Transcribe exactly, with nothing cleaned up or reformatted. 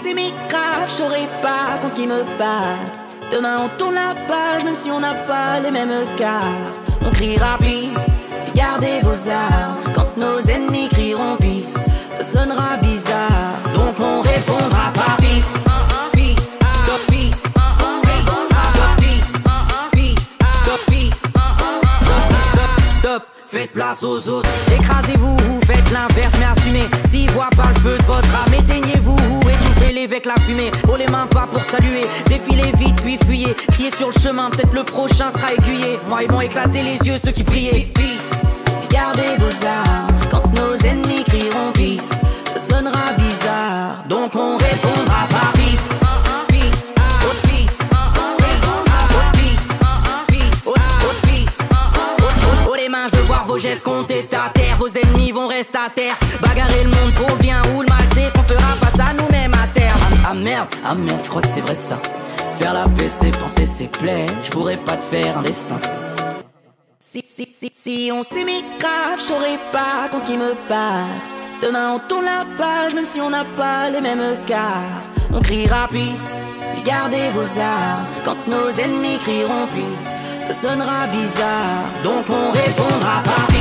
s'aimait grave, j'aurais pas contre qui me battre. Demain on tourne la page, même si on n'a pas les mêmes cartes. On criera peace, et gardez vos armes. Quand nos ennemis crieront peace, ça sonnera bizarre. Donc on répondra par peace. Peace, stop peace. Peace, stop peace. Peace, stop peace. Stop, stop, stop. Faites place aux autres, écrasez-vous, faites l'inverse mais assumez. S'ils voient pas le feu de votre âme, éteignez-vous, étouffez-les avec la fumée. Haut les mains pas pour saluer, défilez vite puis fuyez. Criez sur le chemin, peut-être le prochain sera aiguillé. Moi ils m'ont éclaté les yeux ceux qui priaient. Peace, gardez vos armes. Quand nos ennemis crieront peace, ça sonnera bizarre. Donc on répondra par peace. Peace, oh peace, peace, peace, peace, haut les mains, je veux voir vos gestes contestataires. Vos ennemis vont rester à terre. Bagarrer le monde pour le bien ou le mal, c'est qu'on fera face à nous-mêmes à terme. Ah, ah merde, ah merde, je crois que c'est vrai ça. Faire la paix, c'est penser, c'est plaire. Je pourrais pas te faire un dessin. Si, si, si, si on s'aimait grave, j'aurais pas contre qui me battre. Demain on tourne la page, même si on n'a pas les mêmes cartes. On criera peace, mais gardez vos armes. Quand nos ennemis crieront peace, ça sonnera bizarre. Donc on répondra par peace.